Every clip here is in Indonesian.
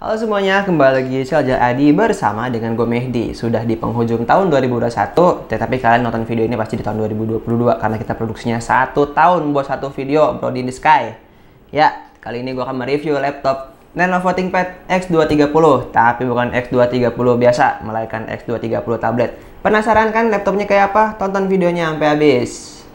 Halo semuanya, kembali lagi Selja Adi bersama dengan gue Mehdi. Sudah di penghujung tahun 2021, tetapi kalian nonton video ini pasti di tahun 2022 karena kita produksinya 1 tahun buat satu video Brody in the Sky. Ya, kali ini gue akan mereview laptop Lenovo ThinkPad X230, tapi bukan X230 biasa, melainkan X230 tablet. Penasaran kan laptopnya kayak apa? Tonton videonya sampai habis.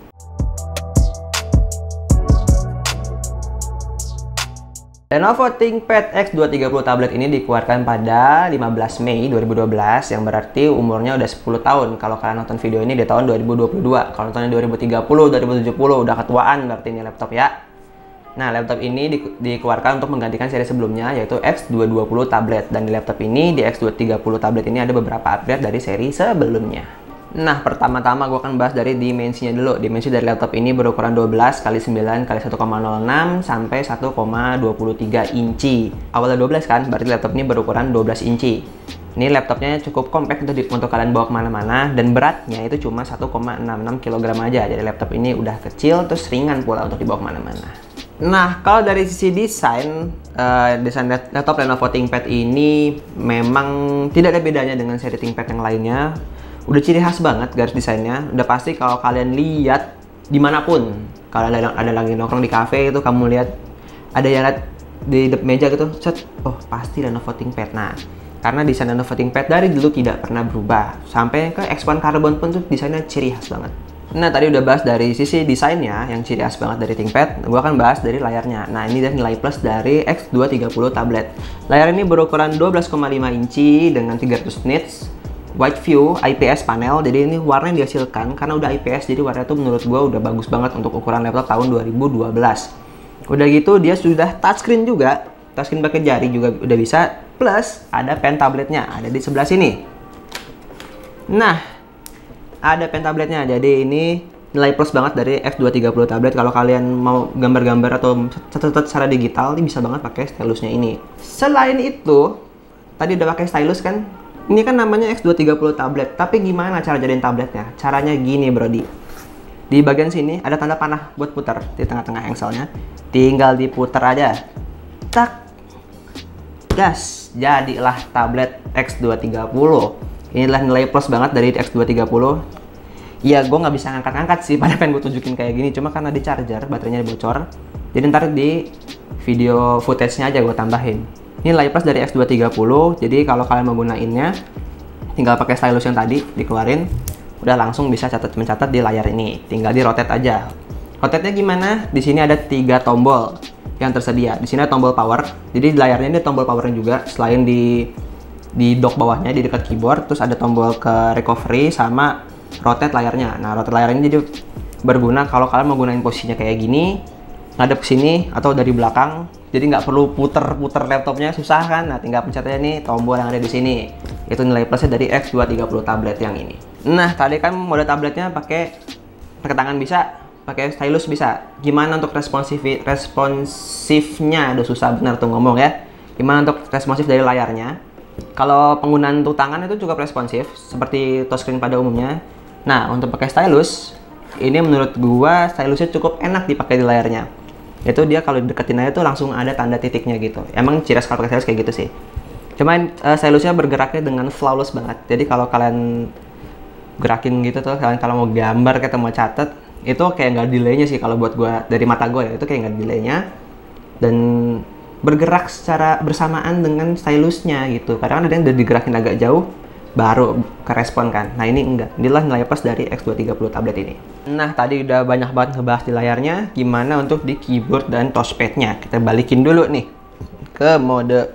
Lenovo ThinkPad X230 tablet ini dikeluarkan pada 15 Mei 2012, yang berarti umurnya udah 10 tahun. Kalau kalian nonton video ini di tahun 2022, kalau nontonnya 2030, 2070, udah ketuaan berarti ini laptop ya. Nah, laptop ini dikeluarkan untuk menggantikan seri sebelumnya, yaitu X220 tablet. Dan di laptop ini, di X230 tablet ini ada beberapa upgrade dari seri sebelumnya. Nah, pertama-tama gue akan bahas dari dimensinya dulu. Dimensi dari laptop ini berukuran 12 x 9 x 1,06 sampai 1,23 inci. Awalnya 12 kan, berarti laptop ini berukuran 12 inci. Ini laptopnya cukup compact untuk kalian bawa kemana-mana, dan beratnya itu cuma 1,66 kg aja. Jadi laptop ini udah kecil, terus ringan pula untuk dibawa kemana-mana. Nah, kalau dari sisi desain laptop Lenovo ThinkPad ini memang tidak ada bedanya dengan seri ThinkPad yang lainnya. Udah ciri khas banget garis desainnya. Udah pasti kalau kalian lihat dimanapun, kalau ada lagi nongkrong di cafe itu, kamu lihat ada yang lihat di meja gitu, set, oh pasti Lenovo ThinkPad. Nah, karena desain Lenovo ThinkPad dari dulu tidak pernah berubah, sampai ke X1 Carbon pun tuh desainnya ciri khas banget. Nah, tadi udah bahas dari sisi desainnya yang ciri khas banget dari ThinkPad. Gue akan bahas dari layarnya. Nah, ini dia nilai plus dari X230 tablet. Layar ini berukuran 12,5 inci dengan 300 nits. White View IPS panel, jadi ini warna yang dihasilkan karena udah IPS, jadi warna itu menurut gua udah bagus banget untuk ukuran laptop tahun 2012. Udah gitu dia sudah touchscreen juga, touchscreen pakai jari juga udah bisa, plus ada pen tabletnya, ada di sebelah sini. Nah, ada pen tabletnya, jadi ini nilai plus banget dari X230 tablet. Kalau kalian mau gambar-gambar atau catat secara digital, ini bisa banget pakai stylusnya ini. Selain itu, tadi udah pakai stylus kan? Ini kan namanya X230 tablet, tapi gimana cara jadiin tabletnya? Caranya gini, Brody. Di bagian sini ada tanda panah buat putar di tengah-tengah engselnya. Tinggal diputar aja. Tak. Gas. Jadilah tablet X230. Inilah nilai plus banget dari X230. Ya, gue nggak bisa ngangkat-ngangkat sih, pada pengen gue tunjukin kayak gini. Cuma karena di charger, baterainya bocor. Jadi ntar di video footage-nya aja gue tambahin. Ini nilai plus dari X230, jadi kalau kalian mau gunainnya, tinggal pakai stylus yang tadi, dikeluarin, udah langsung bisa mencatat di layar ini. Tinggal di rotate aja. Rotate-nya gimana? Di sini ada 3 tombol yang tersedia. Di sini ada tombol power, jadi di layarnya ini tombol powernya juga, selain di dock bawahnya, di dekat keyboard, terus ada tombol ke recovery sama rotate layarnya. Nah, rotate layar ini jadi berguna kalau kalian mau gunain posisinya kayak gini, ngadep ke sini atau dari belakang, jadi nggak perlu puter-puter laptopnya, susah kan. Nah, tinggal pencet aja nih tombol yang ada di sini. Itu nilai plusnya dari X230 tablet yang ini. Nah, tadi kan mode tabletnya pakai tangan bisa, pakai stylus bisa. Gimana untuk responsifnya? Udah susah bener tuh ngomong ya. Gimana untuk responsif dari layarnya? Kalau penggunaan untuk tangan itu cukup responsif, seperti touchscreen pada umumnya. Nah, untuk pakai stylus, ini menurut gua stylusnya cukup enak dipakai di layarnya. Itu dia kalau deketin aja tuh langsung ada tanda titiknya gitu. Emang ciri khas kalau pakai stylus kayak gitu sih. Cuman stylusnya bergeraknya dengan flawless banget. Jadi kalau kalian gerakin gitu tuh, kalian kalau mau gambar atau mau catat, itu kayak nggak delaynya sih kalau buat gua, dari mata gua ya, itu kayak nggak delaynya. Dan bergerak secara bersamaan dengan stylusnya gitu. Kadang ada yang udah digerakin agak jauh, baru kerespon kan. Nah, ini enggak. Inilah nilai plus dari X230 tablet ini. Nah, tadi udah banyak banget ngebahas di layarnya. Gimana untuk di keyboard dan touchpad-nya? Kita balikin dulu nih ke mode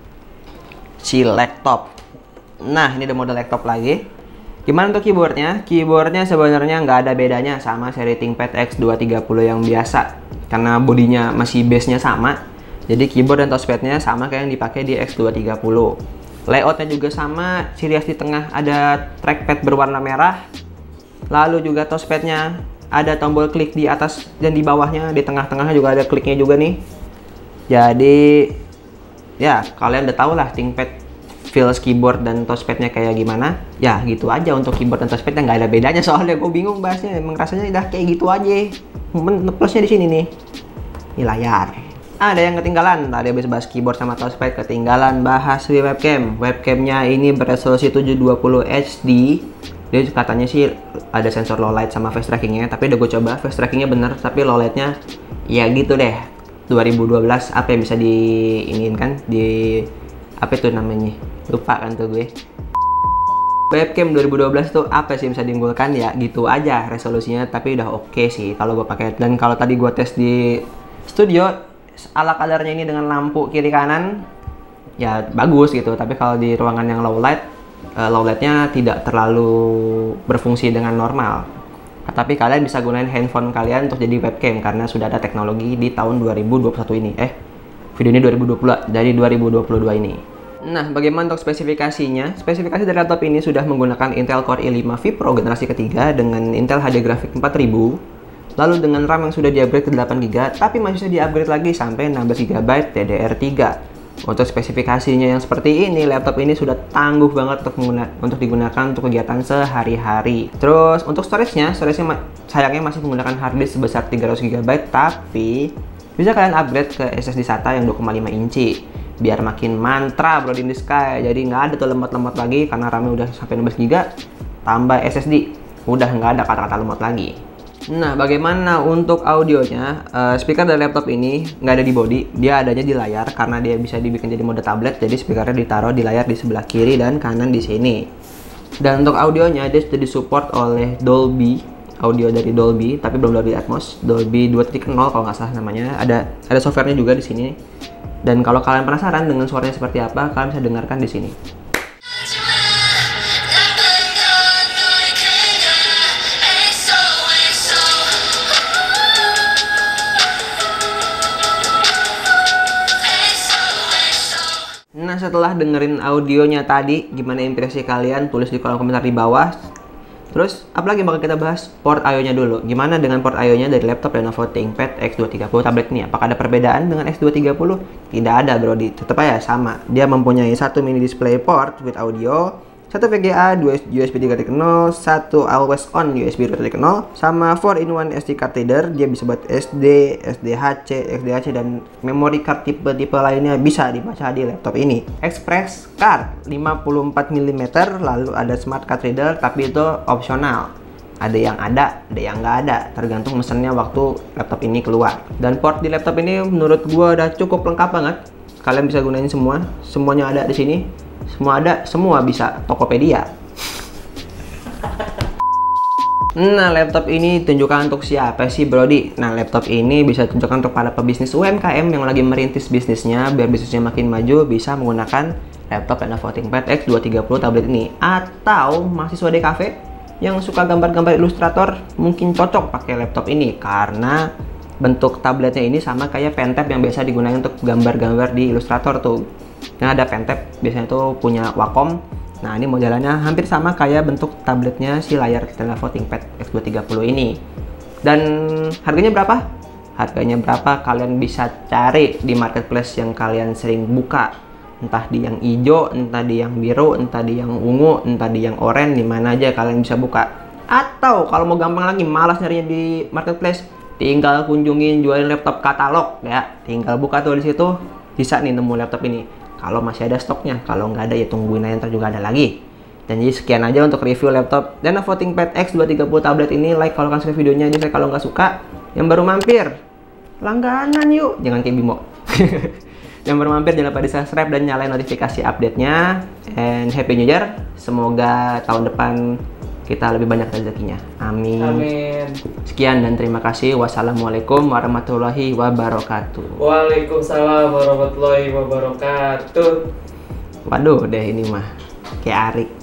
si laptop. Nah, ini ada mode laptop lagi. Gimana untuk keyboardnya? Keyboardnya sebenarnya nggak ada bedanya sama seri ThinkPad X230 yang biasa. Karena bodinya masih base-nya sama. Jadi keyboard dan touchpad-nya sama kayak yang dipakai di X230. Layoutnya juga sama, ciri khas di tengah ada trackpad berwarna merah. Lalu juga touchpadnya ada tombol klik di atas dan di bawahnya, di tengah-tengahnya juga ada kliknya juga nih. Jadi ya kalian udah tau lah ThinkPad feels keyboard dan touchpadnya kayak gimana. Ya gitu aja untuk keyboard dan touchpadnya, nggak ada bedanya, soalnya gue bingung bahasnya. Emang rasanya udah kayak gitu aja. Plusnya di sini nih, ini layar. ada yang ketinggalan. Tadi habis bahas keyboard sama touchpad, ketinggalan bahas webcam. Webcamnya ini beresolusi 720 HD. Dia katanya sih ada sensor low light sama face trackingnya, tapi udah gue coba, face trackingnya bener, tapi low lightnya ya gitu deh. 2012 apa yang bisa diinin kan, di apa itu namanya, lupa kan tuh gue. Webcam 2012 tuh apa sih yang bisa diunggulkan, ya gitu aja resolusinya, tapi udah oke sih kalau gue pakai. Dan kalau tadi gue tes di studio ala kadarnya ini dengan lampu kiri kanan ya bagus gitu, tapi kalau di ruangan yang low lightnya tidak terlalu berfungsi dengan normal. Tapi kalian bisa gunain handphone kalian untuk jadi webcam karena sudah ada teknologi di tahun 2021 ini. Video ini 2020 dari 2022 ini. Nah, bagaimana untuk spesifikasinya? Spesifikasi dari laptop ini sudah menggunakan Intel Core i5 Vipro generasi ketiga dengan Intel HD Graphics 4000, lalu dengan RAM yang sudah di-upgrade ke 8GB, tapi masih bisa di-upgrade lagi sampai 16GB DDR3. Untuk spesifikasinya yang seperti ini, laptop ini sudah tangguh banget untuk digunakan untuk kegiatan sehari-hari. Terus untuk storage-nya sayangnya masih menggunakan harddisk sebesar 300GB, tapi bisa kalian upgrade ke SSD SATA yang 2,5 inci. Biar makin mantra bro in the sky. Jadi nggak ada tuh lemot-lemot lagi karena RAM-nya udah sampai 16GB, tambah SSD, udah nggak ada kata-kata lemot lagi. Nah, bagaimana untuk audionya? Speaker dari laptop ini nggak ada di body, dia adanya di layar karena dia bisa dibikin jadi mode tablet. Jadi speakernya ditaruh di layar di sebelah kiri dan kanan di sini. Dan untuk audionya dia sudah disupport oleh Dolby, audio dari Dolby, tapi belum Dolby Atmos, Dolby 2.0 kalau nggak salah namanya. Ada softwarenya juga di sini. Dan kalau kalian penasaran dengan suaranya seperti apa, kalian bisa dengarkan di sini. Nah, setelah dengerin audionya tadi, gimana impresi kalian? Tulis di kolom komentar di bawah. Terus, apalagi bakal kita bahas port I/O-nya dulu. Gimana dengan port I/O-nya dari laptop Lenovo ThinkPad X230 tablet ini? Apakah ada perbedaan dengan X230? Tidak ada, bro. Tetap aja sama. Dia mempunyai satu mini display port with audio, satu VGA, 2 USB 3.0, satu always on USB 2.0, sama 4-in-1 SD card reader. Dia bisa buat SD, SDHC, dan memory card tipe-tipe lainnya bisa dibaca di laptop ini. Express card 54 mm, lalu ada smart card reader, tapi itu opsional. Ada yang ada yang nggak ada, tergantung mesennya waktu laptop ini keluar. Dan port di laptop ini menurut gua udah cukup lengkap banget. Kalian bisa gunain semuanya ada di sini. Semua bisa, Tokopedia. Nah, laptop ini tunjukkan untuk siapa sih, Brody? Nah, laptop ini bisa tunjukkan untuk para pebisnis UMKM yang lagi merintis bisnisnya, biar bisnisnya makin maju, bisa menggunakan laptop Lenovo ThinkPad X230 tablet ini. Atau mahasiswa DKV yang suka gambar-gambar ilustrator, mungkin cocok pakai laptop ini karena bentuk tabletnya ini sama kayak pentap yang biasa digunakan untuk gambar-gambar di Illustrator tuh. Nah, ada pentap biasanya tuh punya Wacom. Nah, ini modelannya hampir sama kayak bentuk tabletnya si layar Lenovo ThinkPad X230 ini. Dan harganya berapa? Harganya berapa kalian bisa cari di marketplace yang kalian sering buka. Entah di yang hijau, entah di yang biru, entah di yang ungu, entah di yang oranye, di mana aja kalian bisa buka. Atau kalau mau gampang lagi, malas nyarinya di marketplace, tinggal kunjungin jualin laptop katalog ya. Tinggal buka tuh di situ, bisa nih nemu laptop ini. Kalau masih ada stoknya, kalau nggak ada ya tungguin aja, ntar juga ada lagi. Dan jadi sekian aja untuk review laptop Lenovo ThinkPad X230 tablet ini. Like kalau kalian suka videonya, dislike kalau nggak suka. Yang baru mampir, langganan yuk, jangan kayak Bimo. Yang baru mampir jangan lupa di subscribe dan nyalain notifikasi update-nya. And Happy New Year. Semoga tahun depan kita lebih banyak rezekinya. Amin. Amin. Sekian dan terima kasih. Wassalamualaikum warahmatullahi wabarakatuh. Waalaikumsalam warahmatullahi wabarakatuh. Waduh deh ini mah kayak Arik.